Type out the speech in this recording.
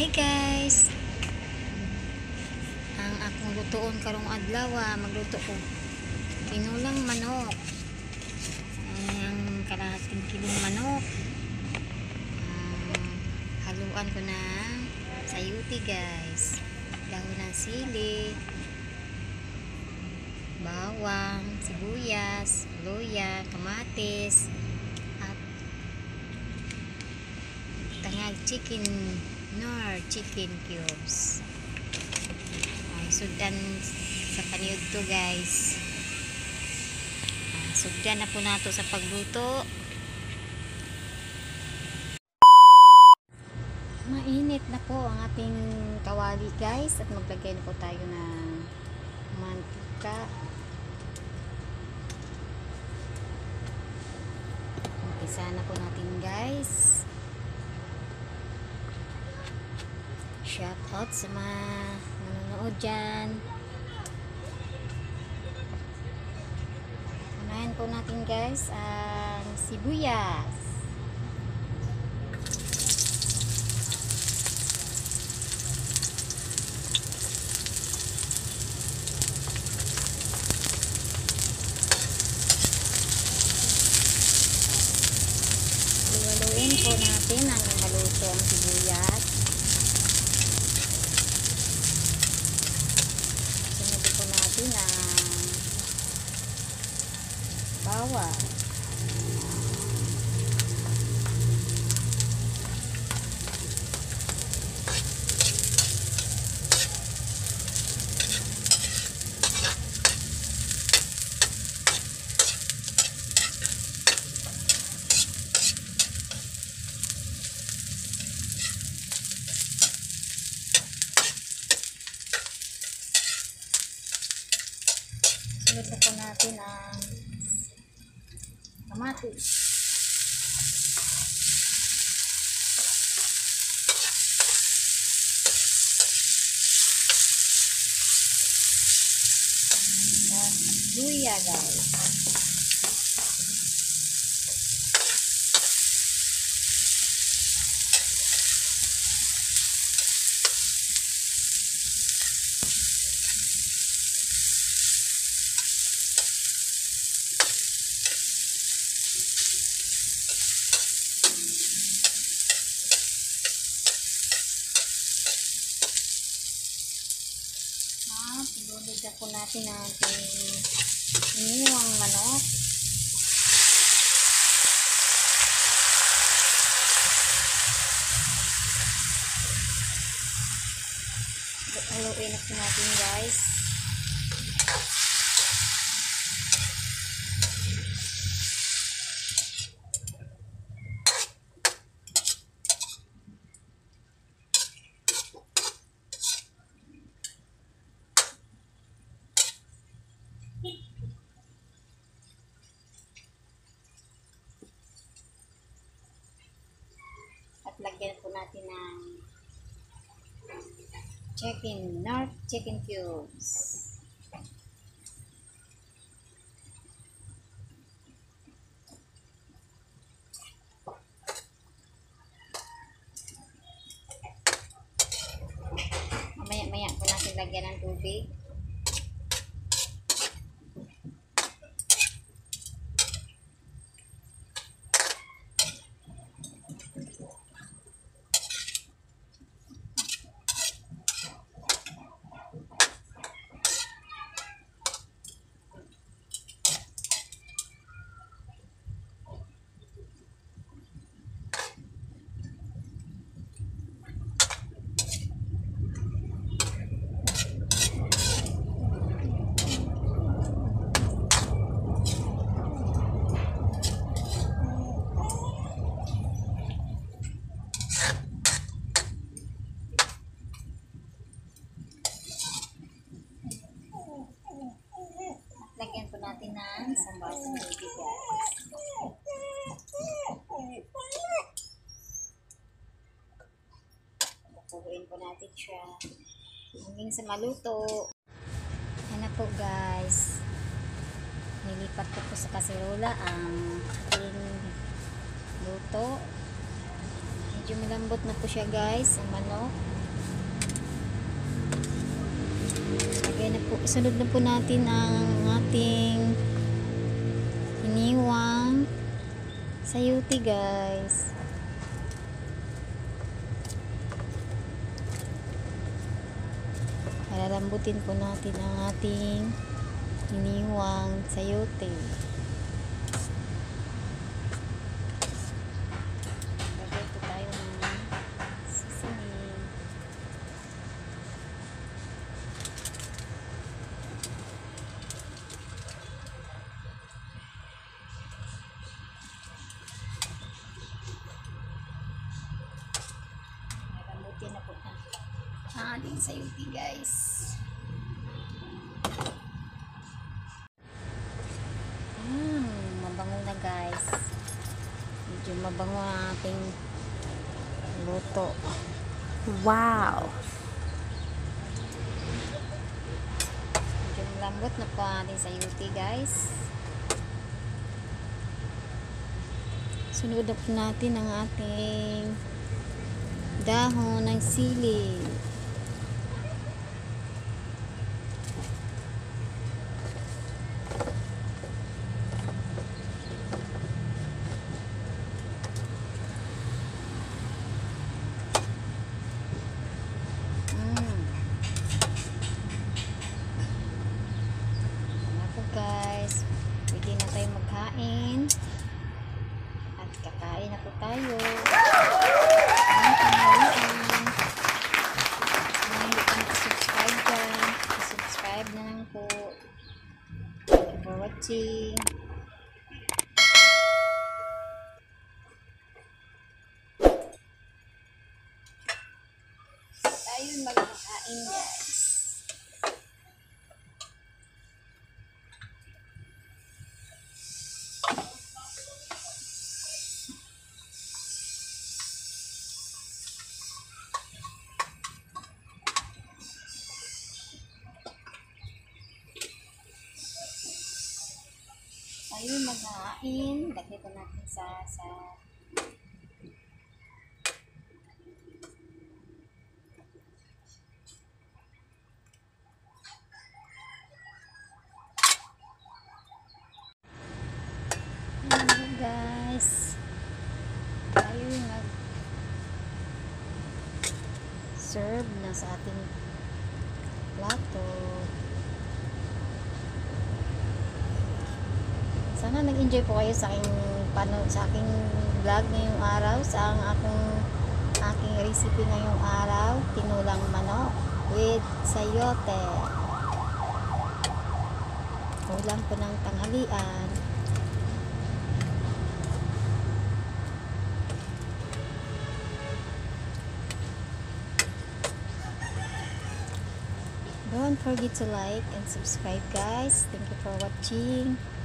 Guys, ang akong lutoon karong adlaw, magluto ko tinulang manok. Ang kalahating kilong manok, haluan ko na sayuti guys, dahon ng sili, bawang, sibuyas, luya, kamatis, at tangag chicken cubes. Ay, sudan sa paniod to guys. Sugdan na po nato sa pagluto. Mainit na po ang ating kawali guys, at maglagay na po tayo ng mantika. Umpisa na po natin guys. Shout out sa mga nanonood dyan. Unahin po natin guys ang sibuyas. Haluin po natin hanggang maluto ang sibuyas. Ang bawang, sunod na po natin ang kamatis. At luya guys. Pinulog na po natin ang iniwang manok. Haluin na po natin guys. Lagyan po natin ng chicken cubes. Maya po natin lagyan ng tubig. Lagyan po natin ng isang baso ng tubig guys. Pupuin po natin siya hanggang sa maluto. Yan na po guys. Nilipat ko po sa kaserola ang ating luto. Medyo malambot na po siya guys, ang manok. Isunod na po natin ang ating iniwang sayuti, guys. Lalambutin po natin ang ating iniwang sayote. Lagay po tayo ng seasoning. Lalambutin na po ang ating sayote, guys. Mabango na, guys. Medyo mabango ang ating luto. Wow! Medyo malambot na po ang ating sayuti, guys. Sunod na po natin ang ating dahon ng sili. Guys, pwede na tayo magkain at kakain na po tayo. Hindi pa nakasubscribe dyan, subscribe na lang po. Thank you for watching. Tayo magkakain, guys. Ayun, maghahain. Lagay po natin sa ayun, guys. Ayun, serve na sa ating plato. Sana nag-enjoy po kayo sa aking vlog ngayong araw, sa aking recipe ngayong araw, tinulang manok with sayote. Ulam po ng tanghalian. Don't forget to like and subscribe, guys. Thank you for watching.